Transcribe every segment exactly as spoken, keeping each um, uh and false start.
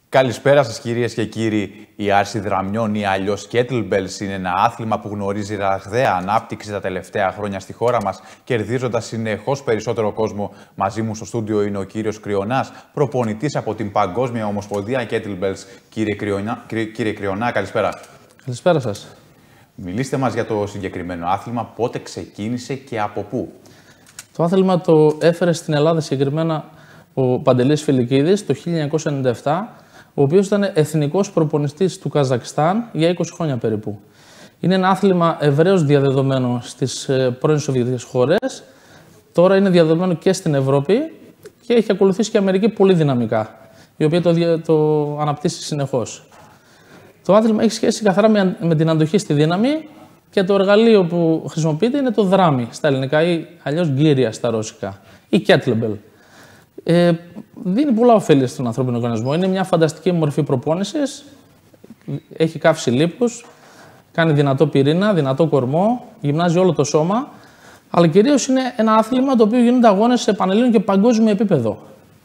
Καλησπέρα σας κυρίες και κύριοι. Η άρση δραμιών ή αλλιώς kettlebells είναι ένα άθλημα που γνωρίζει ραγδαία ανάπτυξη τα τελευταία χρόνια στη χώρα μας, κερδίζοντας συνεχώς περισσότερο κόσμο. Μαζί μου στο στούντιο είναι ο κύριος Κρυονάς, προπονητής από την Παγκόσμια Ομοσπονδία Kettlebells. Κύριε Κρυονά, κύριε Κρυονά, καλησπέρα. Καλησπέρα σας. Μιλήστε μας για το συγκεκριμένο άθλημα, πότε ξεκίνησε και από πού. Το άθλημα το έφερε στην Ελλάδα συγκεκριμένα ο Παντελής Φιλικίδης το χίλια εννιακόσια ενενήντα επτά, ο οποίος ήταν εθνικός προπονητής του Καζακστάν για είκοσι χρόνια περίπου. Είναι ένα άθλημα ευρέως διαδεδομένο στις πρώην Σοβιετικές χώρες, τώρα είναι διαδεδομένο και στην Ευρώπη και έχει ακολουθήσει και η Αμερική πολύ δυναμικά, η οποία το, το αναπτύσσει συνεχώς. Το άθλημα έχει σχέση καθαρά με, με την αντοχή στη δύναμη και το εργαλείο που χρησιμοποιείται είναι το δράμι στα ελληνικά ή αλλιώς γκύρια στα ρώσικα ή kettlebell. Ε, δίνει πολλά ωφέλη στον ανθρώπινο οργανισμό. Είναι μια φανταστική μορφή προπόνησης, έχει καύση λίπους, κάνει δυνατό πυρήνα, δυνατό κορμό, γυμνάζει όλο το σώμα, αλλά κυρίως είναι ένα άθλημα το οποίο γίνονται αγώνες σε πανελλήνιο και παγκόσμιο επίπεδο.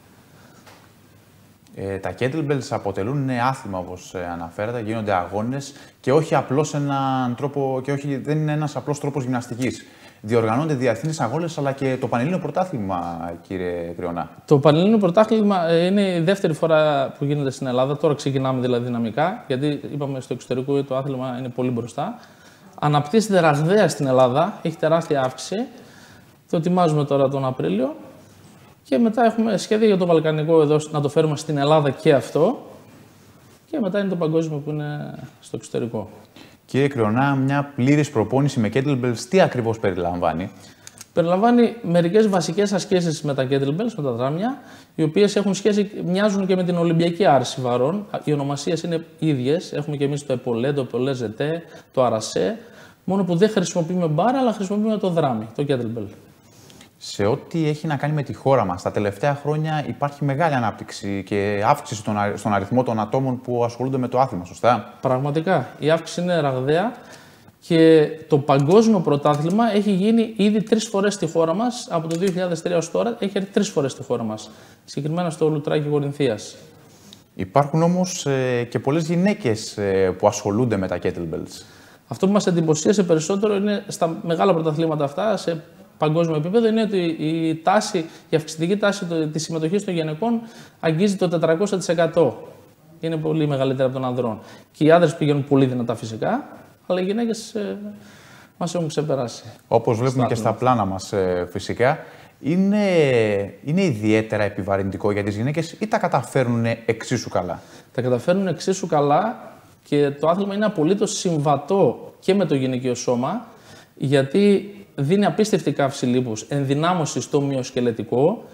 Ε, τα kettlebells αποτελούν άθλημα, όπως αναφέρατε, γίνονται αγώνες και όχι απλώς έναν τρόπο, και όχι, δεν είναι ένας απλός τρόπος γυμναστικής. Διοργανώνται διεθνείς αγώνες, αλλά και το Πανελλήνιο Πρωτάθλημα, κύριε Κρυονά. Το Πανελλήνιο Πρωτάθλημα είναι η δεύτερη φορά που γίνεται στην Ελλάδα. Τώρα ξεκινάμε δηλαδή δυναμικά, γιατί είπαμε στο εξωτερικό το άθλημα είναι πολύ μπροστά. Αναπτύσσεται ραγδαία στην Ελλάδα, έχει τεράστια αύξηση. Το ετοιμάζουμε τώρα τον Απρίλιο. Και μετά έχουμε σχέδια για το Βαλκανικό εδώ να το φέρουμε στην Ελλάδα και αυτό. Και μετά είναι το παγκόσμιο που είναι στο εξωτερικό. Κύριε Κρυονά, μια πλήρης προπόνηση με kettlebells τι ακριβώς περιλαμβάνει? Περιλαμβάνει μερικές βασικές ασκήσεις με τα kettlebells, με τα δράμια, οι οποίες έχουν σχέση, μοιάζουν και με την Ολυμπιακή άρση βαρών. Οι ονομασίες είναι ίδιες. Έχουμε και εμείς το επολέ, το επολέ ζετέ, το αρασέ. Μόνο που δεν χρησιμοποιούμε μπάρα, αλλά χρησιμοποιούμε το δράμι, το kettlebell. Σε ό,τι έχει να κάνει με τη χώρα μας, τα τελευταία χρόνια υπάρχει μεγάλη ανάπτυξη και αύξηση στον αριθμό των ατόμων που ασχολούνται με το άθλημα, σωστά? Πραγματικά. Η αύξηση είναι ραγδαία και το παγκόσμιο πρωτάθλημα έχει γίνει ήδη τρεις φορές στη χώρα μας. Από το δύο χιλιάδες τρία ως τώρα έχει έρθει τρεις φορές στη χώρα μας. Συγκεκριμένα στο Λουτράκι Κορινθίας. Υπάρχουν όμως ε, και πολλές γυναίκες ε, που ασχολούνται με τα kettlebells. Αυτό που μας εντυπωσίασε περισσότερο είναι στα μεγάλα πρωταθλήματα αυτά, σε παγκόσμιο επίπεδο, είναι ότι η τάση, η αυξητική τάση της συμμετοχής των γυναικών αγγίζει το τετρακόσια τοις εκατό. Είναι πολύ μεγαλύτερα από των ανδρών. Και οι άντρες πηγαίνουν πολύ δυνατά φυσικά, αλλά οι γυναίκες ε, μας έχουν ξεπεράσει. Όπως βλέπουμε και στα πλάνα μας ε, φυσικά, είναι, είναι ιδιαίτερα επιβαρυντικό για τις γυναίκες ή τα καταφέρνουν εξίσου καλά? Τα καταφέρνουν εξίσου καλά και το άθλημα είναι απολύτως συμβατό και με το γυναικείο σώμα, γιατί δίνει απίστευτη καύση λίπους, ενδυνάμωση στο μυοσκελετικό,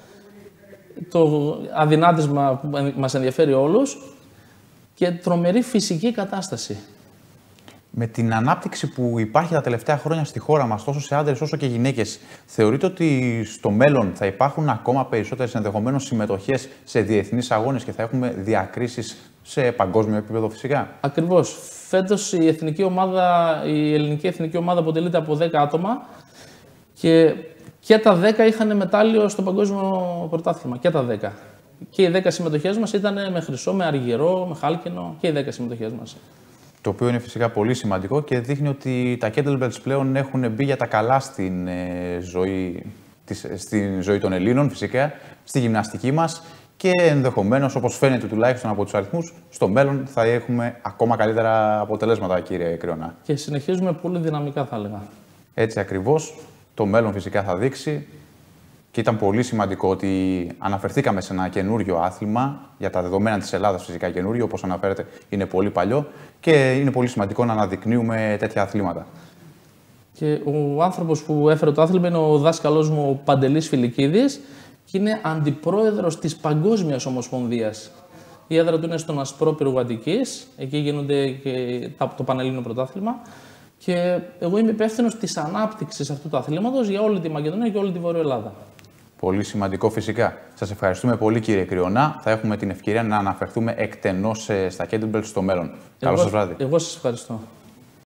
το αδυνάτισμα που μας ενδιαφέρει όλους και τρομερή φυσική κατάσταση. Με την ανάπτυξη που υπάρχει τα τελευταία χρόνια στη χώρα μας, τόσο σε άντρες όσο και γυναίκες, θεωρείτε ότι στο μέλλον θα υπάρχουν ακόμα περισσότερες ενδεχομένως συμμετοχές σε διεθνείς αγώνες και θα έχουμε διακρίσεις σε παγκόσμιο επίπεδο φυσικά? Ακριβώς. Φέτος η, εθνική ομάδα, η ελληνική εθνική ομάδα αποτελείται από δέκα άτομα και, και τα δέκα είχαν μετάλλιο στο παγκόσμιο πρωτάθλημα. Και τα δέκα. Και οι δέκα συμμετοχές μας ήταν με χρυσό, με αργυρό, με χάλκινο και οι δέκα συμμετοχές μας. Το οποίο είναι φυσικά πολύ σημαντικό και δείχνει ότι τα kettlebells πλέον έχουν μπει για τα καλά στην, ε, ζωή, της, στην ζωή των Ελλήνων, φυσικά, στη γυμναστική μας και ενδεχομένως, όπως φαίνεται τουλάχιστον από τους αριθμούς, στο μέλλον θα έχουμε ακόμα καλύτερα αποτελέσματα, κύριε Κρυονά. Και συνεχίζουμε πολύ δυναμικά, θα έλεγα. Έτσι ακριβώς. Το μέλλον φυσικά θα δείξει. Και ήταν πολύ σημαντικό ότι αναφερθήκαμε σε ένα καινούριο άθλημα, για τα δεδομένα της Ελλάδας φυσικά καινούριο, όπως αναφέρετε είναι πολύ παλιό και είναι πολύ σημαντικό να αναδεικνύουμε τέτοια αθλήματα. Και ο άνθρωπος που έφερε το άθλημα είναι ο δάσκαλός μου ο Παντελής Φιλικίδης και είναι αντιπρόεδρος της Παγκόσμιας Ομοσπονδίας. Η έδρα του είναι στον Ασπρόπυργο Αττικής, εκεί γίνονται και το Πανελλήνιο Πρωτάθλημα. Και εγώ είμαι υπεύθυνος της ανάπτυξης αυτού του αθλήματος για όλη τη Μακεδονία και όλη τη Βόρεια Ελλάδα. Πολύ σημαντικό φυσικά. Σας ευχαριστούμε πολύ, κύριε Κρυονά. Θα έχουμε την ευκαιρία να αναφερθούμε εκτενώς στα kettlebells στο μέλλον. Καλό σας βράδυ. Εγώ σας ευχαριστώ.